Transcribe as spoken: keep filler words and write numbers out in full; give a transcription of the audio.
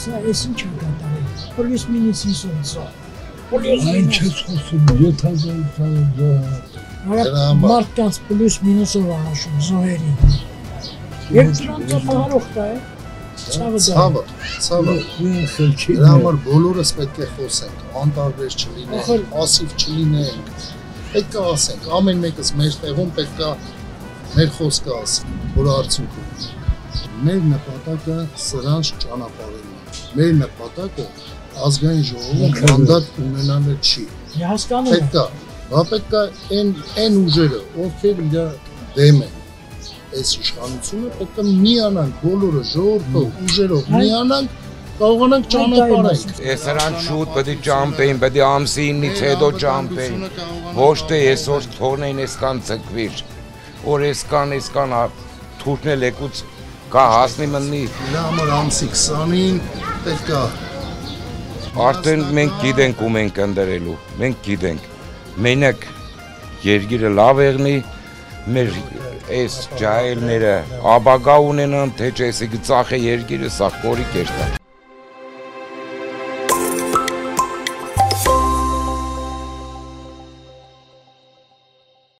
Սա էս ինչ է կատարել։ Պլյուս մինուս հիսուն զոհ։ Այն չես խոսում յոթ հազար զոհ։ Մարդկանց պլյուս մինուսով անաշում զոհերի։ Եվ դրանց ապահարող կա է։ Ցավը, ցավը։ Դրա համար բոլորս պետք է խոսենք, անտարբեր չլինենք, ասիվ չլինենք։ Պետք է ասենք, ամեն մեկս մեր տեղում պետք է մեր խոսքը ասի, որ արդյունքում մեր նպատակը սրանց ճանապարհելն է։ Մեր նպատակը ազգային ժողովում մանդատ ունենալը չի։ Հասկանում եմ։ Պետք է, բա պետք է այն այն ուժերը, ովքեր իր դեմ են այս իշխանությունը, պետք է միանանք բոլորը ժողովրդով, ուժերով միանանք, կարողանանք ճանապարհենք։ Ես նրան շուտ պետք է ճամփեին, պետք է ամսինից հետո ճամփեին։ Ոչ թե այսօր թողնեն այսքան ցկվիր, որ այսքան այսքան թուրքնել եկուց կա հասնի մնի։ Դրա համար ամսի քսանին պետք է Արդեն մենք գիտենք ում ենք ընդրելու, մենք գիտենք։ Մենակ երկիրը լավ եղնի, մեր այս ջահելները ապագա ունենան, թե չէ, եթե ծախե երկիրը սա կորի կերտա։